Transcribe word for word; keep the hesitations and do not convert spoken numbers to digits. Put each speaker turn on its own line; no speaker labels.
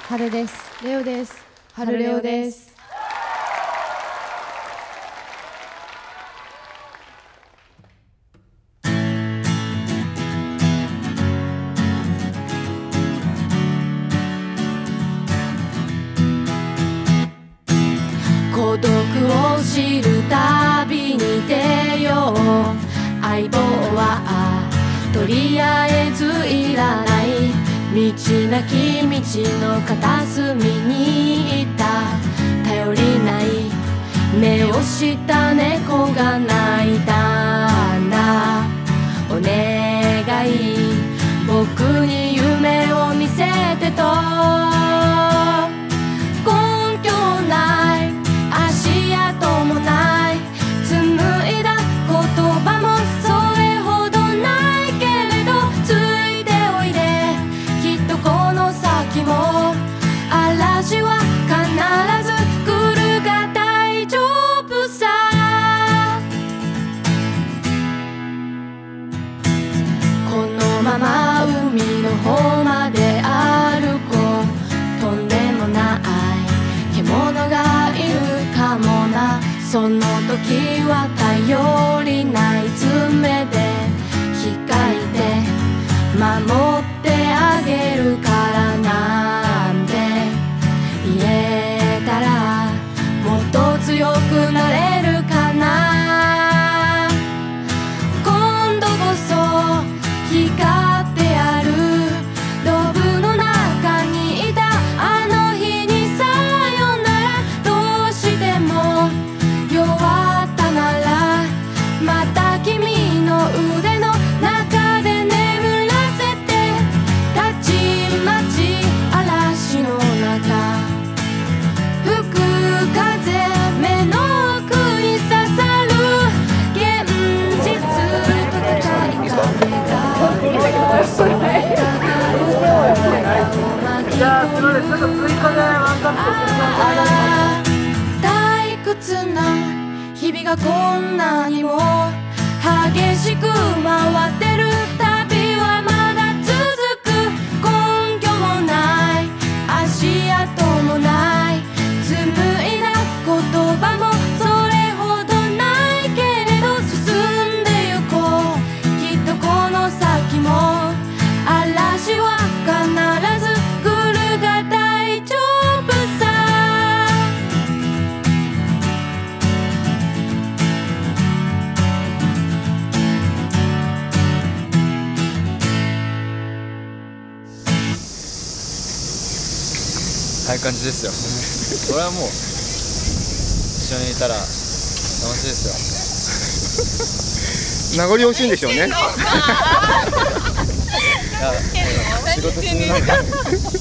春です。
レオです。
春レオです。
孤独を知る旅に出よう。相棒はとりあえずいらない。道なき道の片隅にいた頼りない目をした猫が泣いたんだ。お願い僕に夢を見せてと。根拠ない足跡もない紡いだ言葉もそれほどないけれどついておいできっとこの先も嵐は必ず来るが大丈夫さ。このまま海の方まで歩こう。とんでもない獣がいるかもな。その時は頼りない爪で控えて守ってあげるからなんて言えたらもっと強くなれるかな。今度こそ光ってやる。ドブの中にいたあの日にさよなら。どうしても弱ったならまた君の腕の中で眠らせて。たちまち嵐の中吹く風目の奥に刺さる現実。高い壁が襲いかかる体を巻き込む。ああ退屈な日々がこんなにも激しく回ってる。旅はまだ続く。根拠もない足跡もない紡いだ言葉もそれほどないけれど進んでゆこう。きっとこの先も嵐は必ず来るが大丈夫さ。
ああいう感じですよ。これはもう一緒にいたら楽しいですよ。
名残惜しいんでしょうね。
いや仕事中なんで